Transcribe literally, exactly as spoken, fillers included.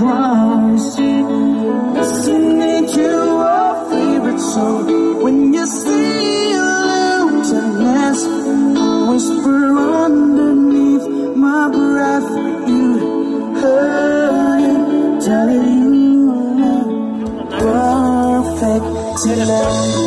privacy, listening to our favorite song. When you feel emptiness, whisper underneath my breath for you to hurt it, tell you perfect tonight.